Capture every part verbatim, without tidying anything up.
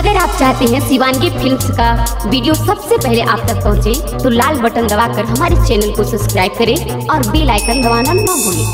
अगर आप चाहते हैं शिवांगी फिल्म्स का वीडियो सबसे पहले आप तक पहुंचे, तो लाल बटन दबाकर हमारे चैनल को सब्सक्राइब करें और बेल आइकन दबाना ना भूलें।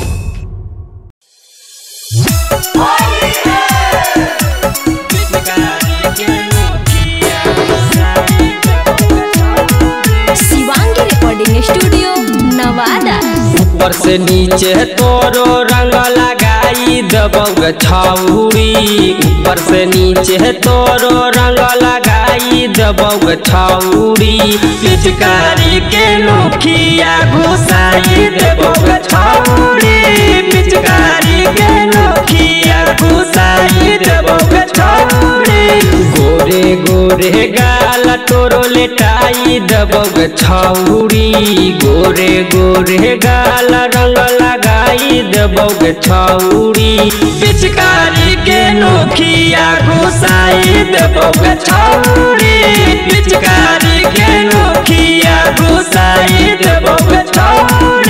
Shivangi recording studio Nawada. ऊपर से नीचे तोरो रंग लगाई दबंग छाउरी, ऊपर से नीचे तोरो रंग लगाई दबंग छाउरी, पिचकारी के नोखिया घुसाई दबंग छाउरी, पिचकारी के नोखिया घुसाई दबंग छाउरी। गोरे गोरे गाल तोरो लेटाई दबंग छाउरी, गोरे गोरे गाल रंग लगाई दबंग छाउरी, पिचकारी के नोखिया घुसाई दबंग छाउरी, पिचकारी के नोखिया घुसाई दबंग छाउरी।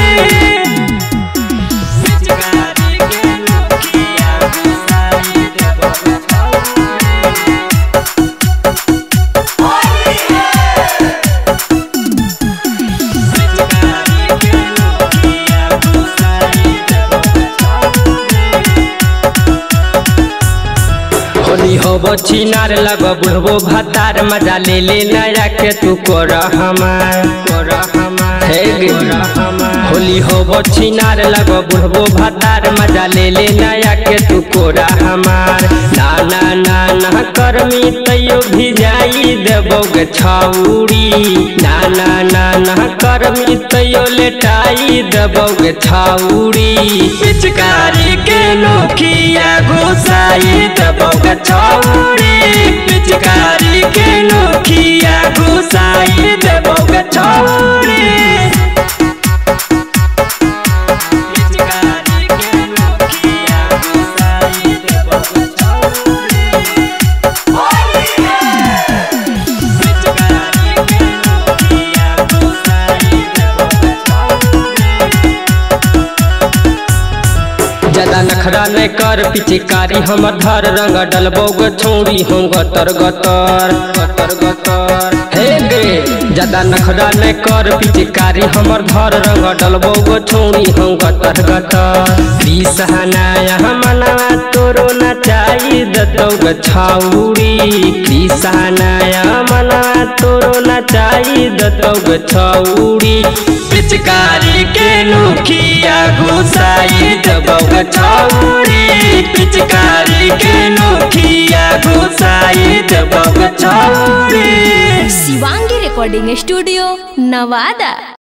होबो छिनार लगो बुढ़बो भतार, मजा ले ले नया के तू कर हमार कर हमार हे गे होली होबो छिनार लगो बुढ़बो भतार, मजा ले ले नया के तू कोरा हमार। ना ना ना ना करमी तैयो भी जाई देबोग छाउरी, ना ना ना ना करमी तैयो लेटाई देबोग छाउरी, पिचकारी के नोखिया घुसाई देबोग छाउरी, पिचकारी के नोखिया घुसाई देबोग छाउरी। ज्यादा नखरा नहीं कर पिचकारी हमर धर, रंग डलबोग छोड़ी हम गतर गतर गतर गतर हे गे। ज्यादा नखरा नहीं कर पिचकारी हमर धर, रंग डलबोग छोड़ी हम गतर गतर। कृष्णाया मना तोरो नचाई दतोग छाउरी, कृष्णाया मना तोरो नचाई दतोग छाउरी, पिचकारी के नोखिया घुसाई दबोग छाउरी, पिचकारी के नोखिया घुसाई दबोग छाउरी। Shivangi recording studio Nawada.